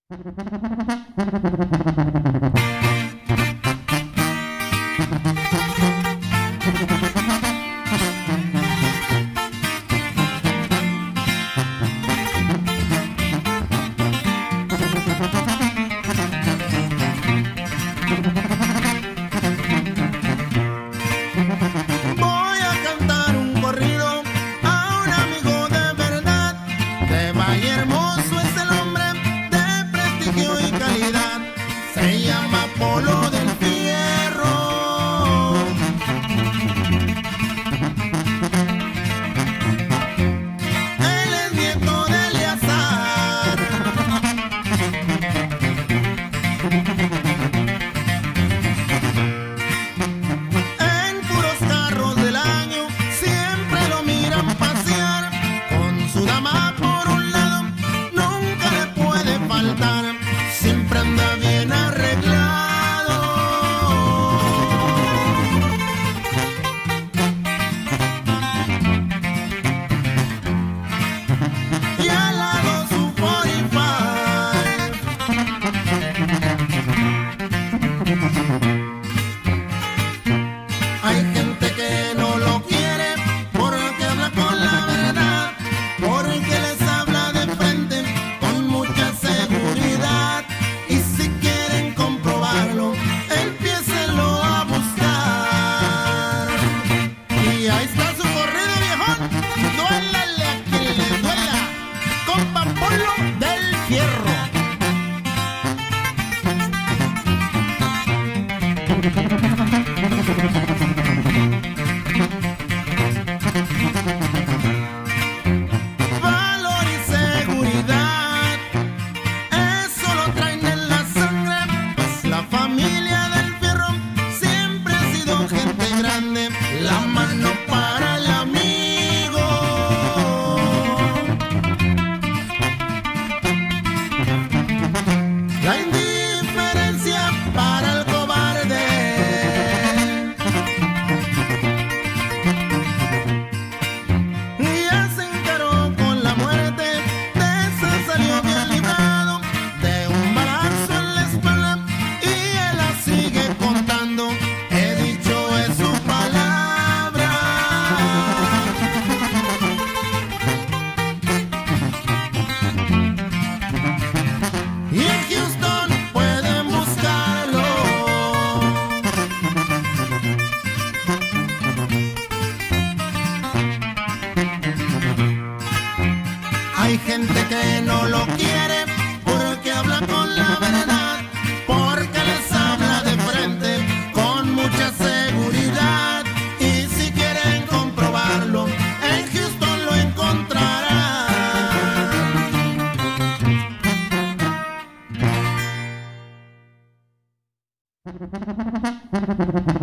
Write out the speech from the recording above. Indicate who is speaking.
Speaker 1: Voy a cantar un corrido a un amigo de verdad. De Valle Hermoso es el hombre de prestigio y calidad. Se llama Polo del Fierro. Él es nieto de Eleazar. En puros carros del año siempre lo miran pasear. Con su dama por un lado nunca le puede faltar. Siempre anda bien arreglado. Y al lado su 45. Hay gente que no lo quiere porque habla con la verdad, porque les habla de frente con mucha seguridad. Y si quieren comprobarlo, empiécenlo a buscar. Y ahí está su corrido, viejón. Duélale a quien le duela, compa Polo del Fierro. Valor y seguridad, eso lo traen en la sangre, pues la familia del Fierro siempre ha sido gente grande. La mano para el amigo. La indiferencia para el cobarde. Ya se encaró con la muerte, de esa salió bien librado, de un balazo en la espalda, y él la sigue contando. He dicho es su palabra. Y en Houston pueden buscarlo. Hay gente que no lo quiere porque habla con la verdad, porque les habla de frente con mucha seguridad. Y si quieren comprobarlo, en Houston lo encontrarán.